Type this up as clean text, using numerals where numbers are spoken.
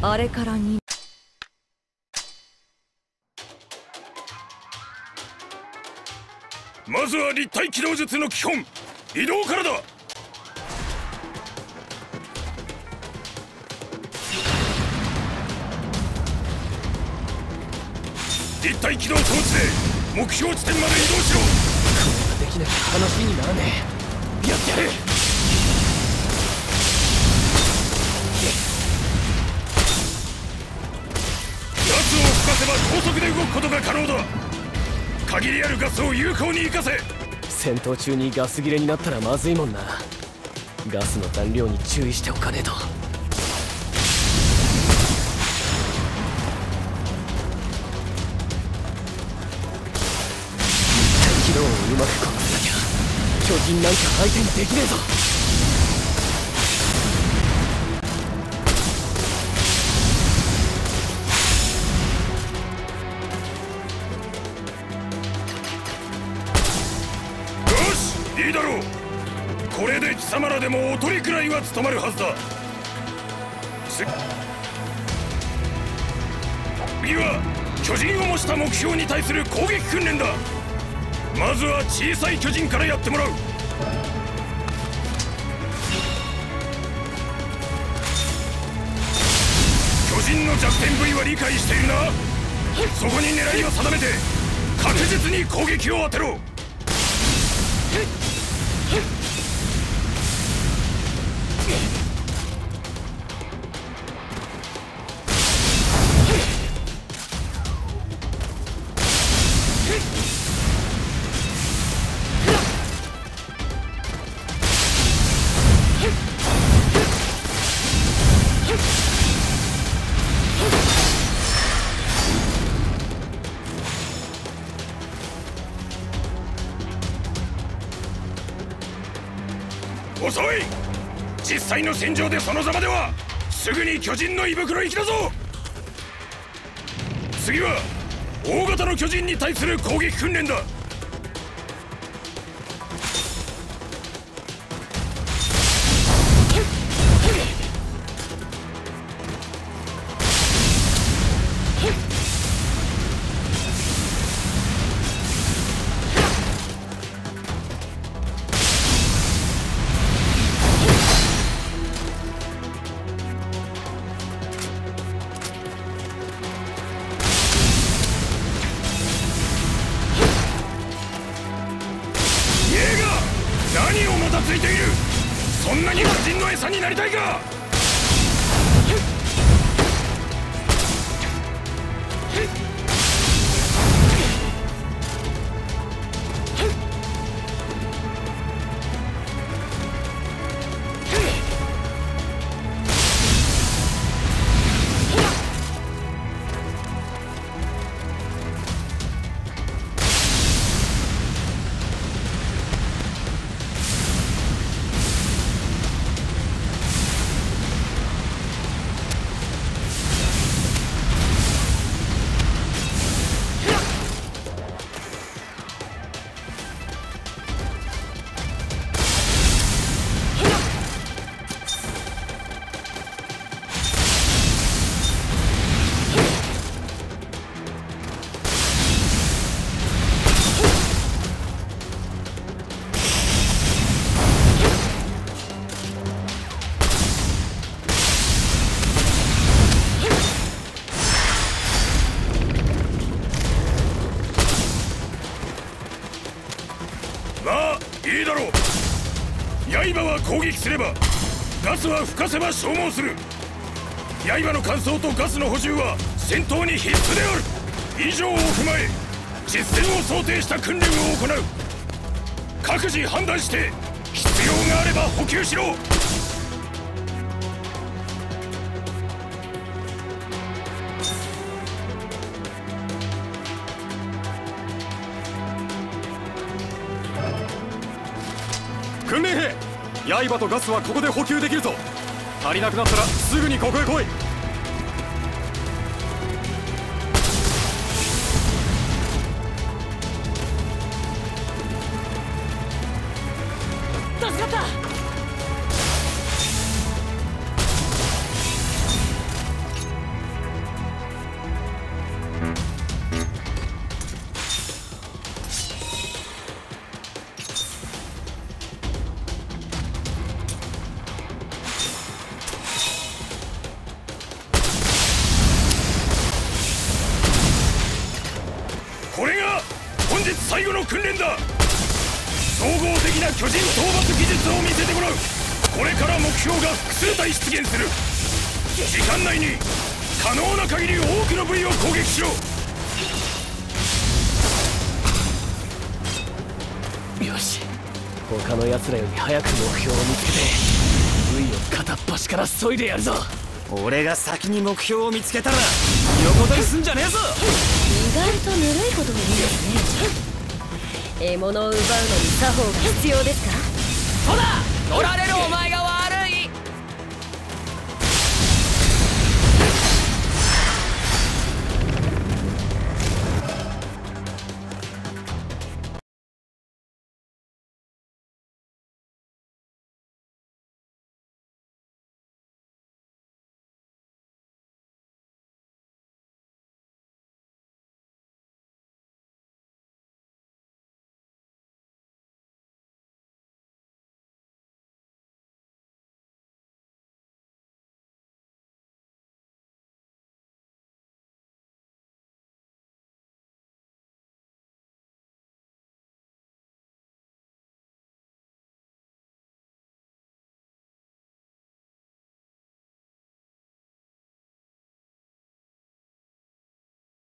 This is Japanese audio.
あれから2。 まずは立体機動術の基本、移動からだ。立体機動装置で目標地点まで移動しろ。 これができなきゃ話にならねえ。やってやる。 ガスを吹かせば高速で動くことが可能だ。限りあるガスを有効に生かせ。 戦闘中にガス切れになったらまずいもんな。ガスの残量に注意しておかねえと。機動をうまくこなさなきゃ巨人なんか相手にできねえぞ。 いいだろう。これで貴様らでもおとりくらいは務まるはずだ。次は巨人を模した目標に対する攻撃訓練だ。まずは小さい巨人からやってもらう。巨人の弱点部位は理解しているな。そこに狙いを定めて確実に攻撃を当てろ。遅い。実際の戦場でそのざまではすぐに巨人の胃袋行きだぞ。次は大型の巨人に対する攻撃訓練だ。何をもたついている。そんなに巨人の餌になりたいか。まあいいだろう。刃は攻撃すればガスは吹かせば消耗する。刃の乾燥とガスの補充は戦闘に必須である。以上を踏まえ実戦を想定した訓練を行う。各自判断して必要があれば補給しろ。 訓練兵、刃とガスはここで補給できるぞ。足りなくなったらすぐにここへ来い。 助かった。 最後の訓練だ。総合的な巨人討伐技術を見せてもらう。これから目標が複数体出現する。時間内に可能な限り多くの部位を攻撃しろ。 よし、他の奴らより早く目標を見つけて部位を片っ端から削いでやるぞ。 俺が先に目標を見つけたら横取りすんじゃねえぞ。 意外とぬるいこともいいですね。獲物を奪うのに作法が必要ですか？ そうだ、取られるお前が